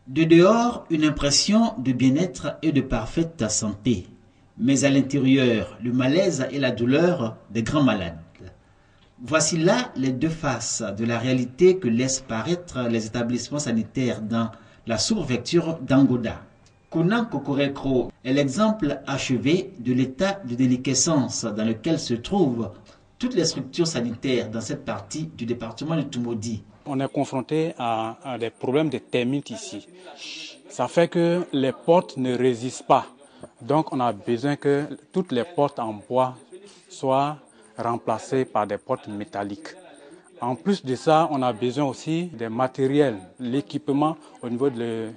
De dehors, une impression de bien-être et de parfaite santé. Mais à l'intérieur, le malaise et la douleur des grands malades. Voici là les deux faces de la réalité que laissent paraître les établissements sanitaires dans la sous-préfecture d'Angoda. Kounan Kokorekro est l'exemple achevé de l'état de déliquescence dans lequel se trouvent toutes les structures sanitaires dans cette partie du département de Toumoudi. On est confronté à des problèmes de termites ici. Ça fait que les portes ne résistent pas. Donc on a besoin que toutes les portes en bois soient remplacées par des portes métalliques. En plus de ça, on a besoin aussi des matériels, l'équipement au niveau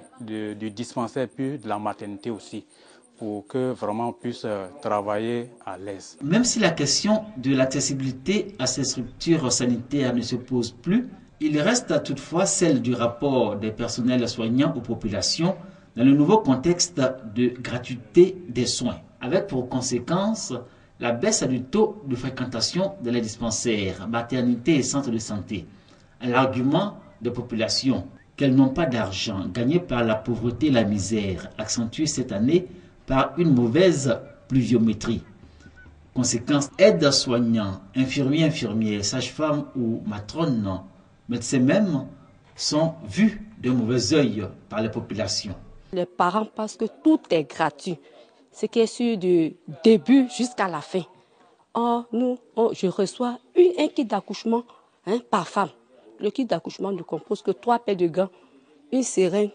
du dispensaire puis de la maternité aussi, pour que vraiment on puisse travailler à l'aise. Même si la question de l'accessibilité à ces structures sanitaires ne se pose plus, il reste toutefois celle du rapport des personnels soignants aux populations dans le nouveau contexte de gratuité des soins, avec pour conséquence la baisse du taux de fréquentation de les dispensaires, maternités et centres de santé. L'argument des populations qu'elles n'ont pas d'argent gagné par la pauvreté et la misère, accentué cette année par une mauvaise pluviométrie. Conséquence, aides soignants, infirmiers, infirmières, sages-femmes ou matrones, médecins même, sont vus de mauvais œil par les populations. Les parents pensent que tout est gratuit, ce qui est sûr du début jusqu'à la fin. Or, je reçois un kit d'accouchement par femme. Le kit d'accouchement ne compose que 3 paires de gants, une seringue,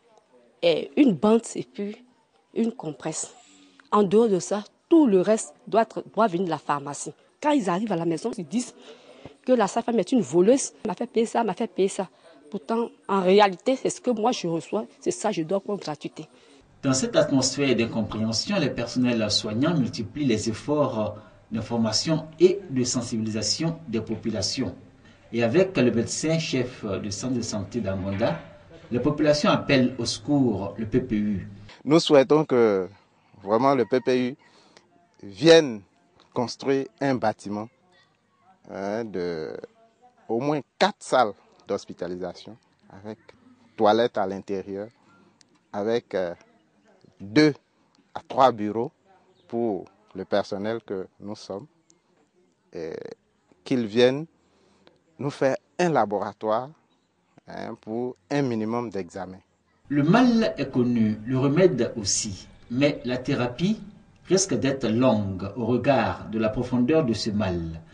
et une bande et puis une compresse. En dehors de ça, tout le reste doit venir de la pharmacie. Quand ils arrivent à la maison, ils disent que la sage-femme est une voleuse. Elle m'a fait payer ça, elle m'a fait payer ça. Pourtant, en réalité, c'est ce que moi je reçois, c'est ça que je dois comme gratuité. Dans cette atmosphère d'incompréhension, les personnels soignants multiplient les efforts d'information et de sensibilisation des populations. Et avec le médecin-chef du centre de santé d'Angonda, les populations appellent au secours le PPU. Nous souhaitons que vraiment le PPU vienne construire un bâtiment de au moins 4 salles d'hospitalisation avec toilettes à l'intérieur, avec 2 à 3 bureaux pour le personnel que nous sommes, et qu'ils viennent nous faire un laboratoire pour un minimum d'examens. Le mal est connu, le remède aussi, mais la thérapie risque d'être longue au regard de la profondeur de ce mal.